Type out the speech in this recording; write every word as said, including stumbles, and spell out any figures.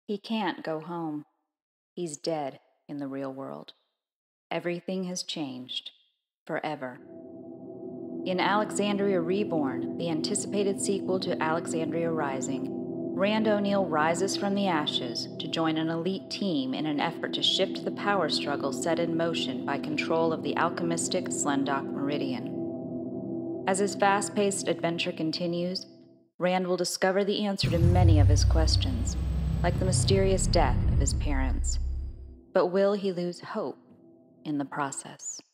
He can't go home. He's dead in the real world. Everything has changed, forever. In Alexandria Reborn, the anticipated sequel to Alexandria Rising, Rand O'Neal rises from the ashes to join an elite team in an effort to shift the power struggle set in motion by control of the alchemistic Slendock Meridian. As his fast-paced adventure continues, Rand will discover the answer to many of his questions, like the mysterious death of his parents. But will he lose hope in the process?